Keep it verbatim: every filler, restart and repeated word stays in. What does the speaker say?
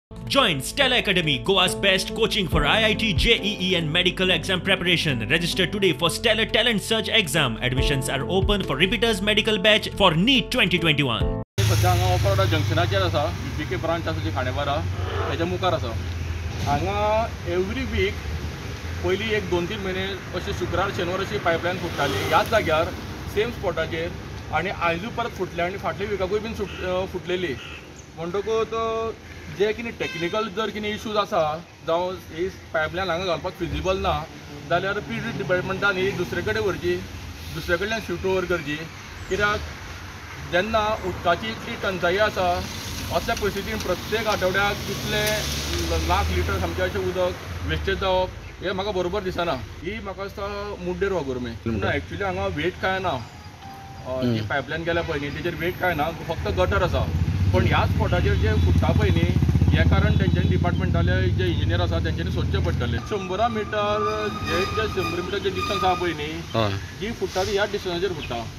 Join Stella Academy, Goa's best coaching for I I T, J E E and medical exam preparation. Register today for Stellar Talent Search exam. Admissions are open for repeaters medical batch for NEET twenty twenty-one. सध्या हांगा offer जंक्शनाचेर आसा BK branch आसा जी खांडेपारा तेच्या मुखार आसा. हांगा every week पयलीं एक दोन तीन म्हयने अशे शुक्रार शेनवार अशी पायपलायन फुटताली ह्याच जाग्यार सेम स्पॉटाचेर आनी आयजूय परत फुटले आनी फाटल्या विकाकूय बीन फुटलेली. म्हणटकूच जे कितें टॅक्निकल जर कितें इश्यूज आसा जावं ही पायपलायन हांगा घालपाक फिजिबल ना जाल्यार प्रिडेंट डिपार्टमेंटान ही दुसरे कडेन व्हरची, दुसरे कडल्यान शिफ्ट ओवर करची. कित्याक जेन्ना उदकाची इतली टंचाई आसा असल्या परिस्थितीन प्रत्येक आठवड्याक कितले लाख लिटर सामकें अशें उदक वेस्टेज जावप हें म्हाका बरोबर दिसना. ही म्हाका दिसता मुड्डेर हो गव्हर्मेंट ना. एक्चुली हांगा वेट कांय ना, जी पायपलायन गेल्या पळय न्ही तेजेर वेट कांय ना, फक्त गटर आसा. पण ह्या स्पॉटाचेर जे फुटता पळय न्ही हे कारण तेंच्यांनी डिपार्टमेंटाले जे इंजिनियर आसा तेंच्यांनी सोदचें पडटलें. शंबरा मिटर जे जे शंबर मिटर जे डिस्टन्स आहा पळय न्ही जी फुटता ती ह्याच डिस्टन्साचेर फुटता.